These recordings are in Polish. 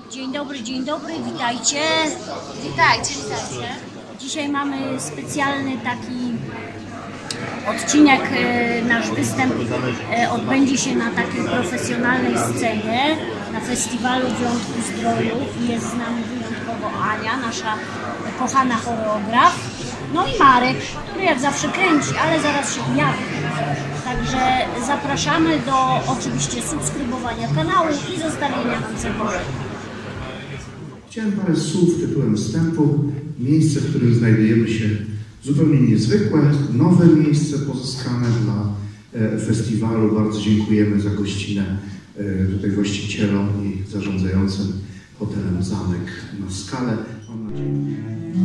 Dzień dobry, witajcie. Witajcie. Dzisiaj mamy specjalny taki odcinek, nasz występ odbędzie się na takiej profesjonalnej scenie, na festiwalu Wyjątku Zdroju i jest z nami wyjątkowo Ania, nasza kochana choreograf, no i Marek, który jak zawsze kręci, ale zaraz się pojawi. Także zapraszamy do oczywiście subskrybowania kanału i zostawienia nam cegłowy. Chciałem parę słów tytułem wstępu. Miejsce, w którym znajdujemy się, zupełnie niezwykłe, nowe miejsce pozyskane dla festiwalu. Bardzo dziękujemy za gościnę tutaj właścicielom i zarządzającym hotelem Zamek na Skalę. Mam nadzieję.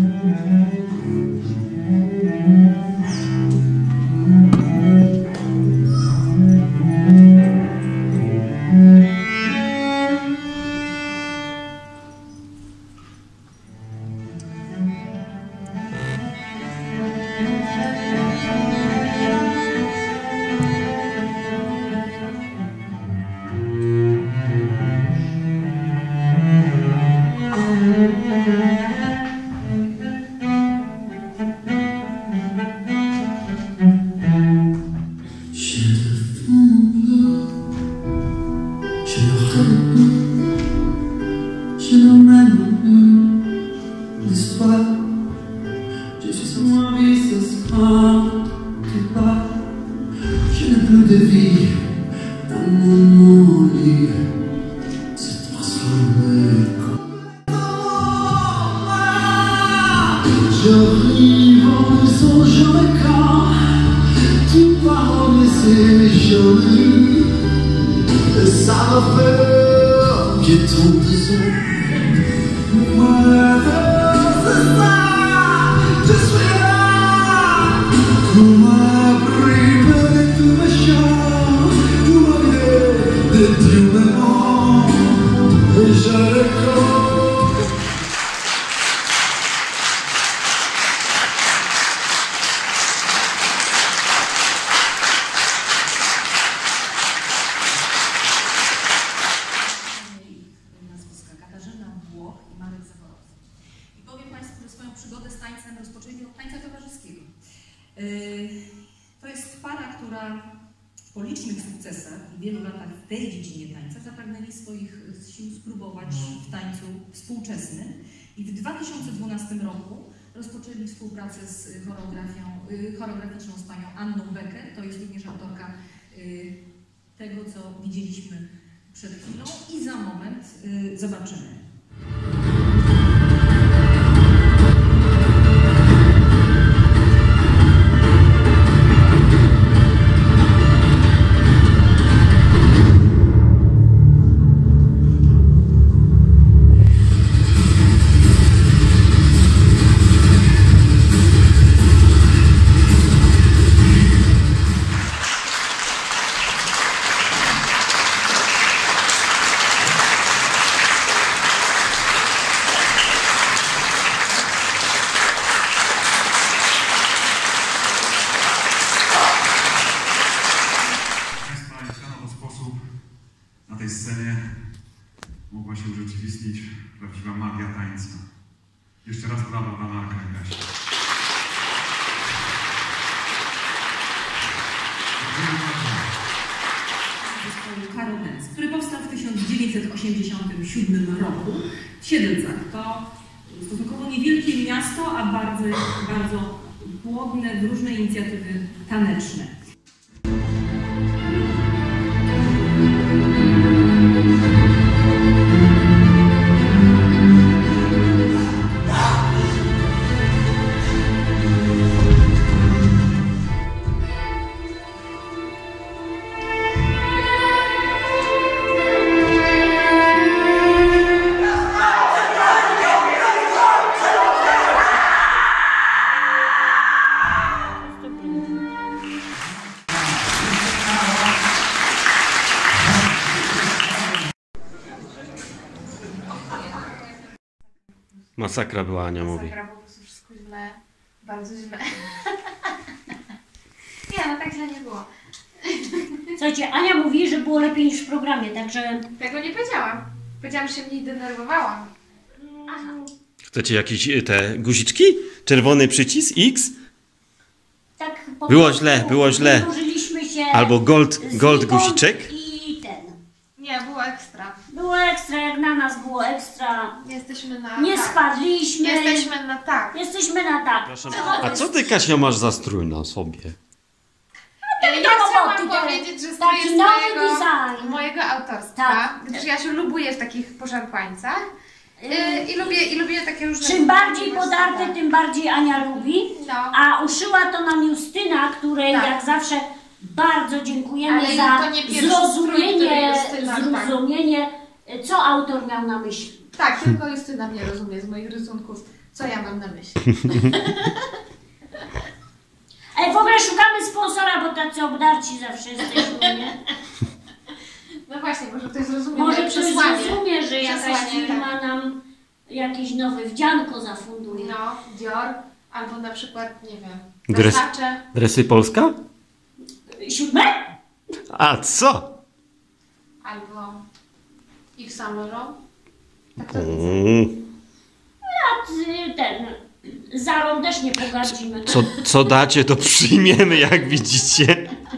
J'arrive en laissant jamais quand tu parles de ces jolis et ça va faire piéton disons moi c'est ça je suis là tout m'a pris de tout ma chance tout m'a vidé de tout maintenant et je recommence. Przygodę z tańcem rozpoczęli od tańca towarzyskiego. To jest para, która po licznych sukcesach i wielu latach w tej dziedzinie tańca zapragnęli swoich sił spróbować w tańcu współczesnym i w 2012 roku rozpoczęli współpracę z choreograficzną z panią Anną Becker. To jest również autorka tego, co widzieliśmy przed chwilą i za moment zobaczymy. Na tej scenie mogła się urzeczywistnić prawdziwa magia tańca. Jeszcze raz brawa dla Marka i Kasi. Zespołu Karomens, który powstał w 1987 roku w Siedlcach. To stosunkowo niewielkie miasto, a bardzo płodne w różne inicjatywy taneczne. Masakra była, Ania mówi. Masakra, po prostu wszystko źle, bardzo źle. Nie, no tak źle nie było. Słuchajcie, Ania mówi, że było lepiej niż w programie, także... Tego nie powiedziałam. Powiedziałam, że się mniej denerwowałam. Chcecie jakieś te guziczki? Czerwony przycisk X? Tak po Było prostu źle, było źle. wydłużyliśmy się Albo gold znikąd guziczek? I ten. Nie, było ekstra. Było ekstra, jak na nas było ekstra. Jesteśmy na Nie tak. spadliśmy. Jesteśmy na tak. Jesteśmy na tak. A co ty, Kasia, masz za strój na sobie? Ja roboty, chciałam te- powiedzieć, że taki strój jest nowy design. mojego autorstwa, Tak. gdyż ja się lubuję w takich poszampańcach i lubię takie różne... Czym bardziej różne podarte, style. tym bardziej Ania lubi. No. A uszyła to nam Justyna, której Tak. jak zawsze bardzo dziękujemy Ale za to nie pierwszy strój, który Justyna, tak. zrozumienie, co autor miał na myśli. Tak, tylko Justyna mnie rozumie z moich rysunków, co ja mam na myśli. W ogóle szukamy sponsora, bo tacy obdarci zawsze jesteśmy, nie? No właśnie, może ktoś zrozumie Może moje ktoś przesłanie. zrozumie, że jakaś Przesłanie, firma tak. nam jakieś nowe wdzianko zafunduje. No, Dior, albo na przykład, nie wiem, Dres- Versace, Dresy Polska? 7? A co? albo Yves Saint Laurent. Tak to A ten, Zarą też nie pogardzimy. Co dacie, to przyjmiemy, jak widzicie.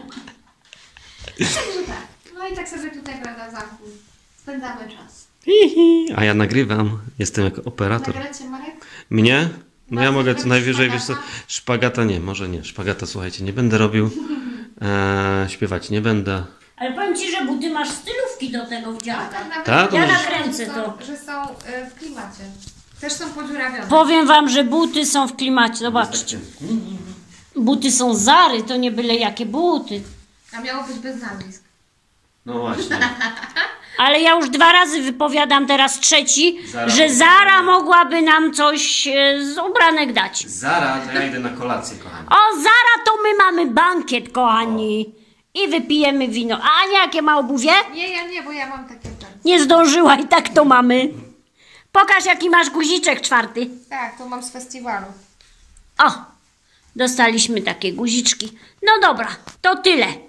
Także tak. No i tak sobie tutaj, prawda, w zamku spędzamy czas. Hihi. A ja nagrywam. Jestem jako operator. Nagracie, Marek? Mnie? No ja mogę co zrobić najwyżej, wiesz co, szpagata? szpagata nie, może nie. Szpagata, słuchajcie, nie będę robił. Śpiewać nie będę. Ale powiem Ci, że buty masz stylówki do tego wdzianka. nawet Tak, to Ja możesz- nakręcę że są, to. że są w klimacie. Też są podziurawione. Powiem Wam, że buty są w klimacie, zobaczcie. Buty są Zary, to nie byle jakie buty. A miało być bez nazwisk. No właśnie. Ale ja już 2 razy wypowiadam, teraz 3, Zara że mogłaby Zara mogłaby nam coś z ubranek dać. Zara, to ja idę na kolację, kochani. O, Zara, to my mamy bankiet, kochani. I wypijemy wino. A Ania, jakie ma obuwie? Nie, ja nie, bo ja mam takie ten. Nie zdążyła i tak to mamy. Pokaż, jaki masz guziczek 4. Tak, to mam z festiwalu. O, dostaliśmy takie guziczki. No dobra, to tyle.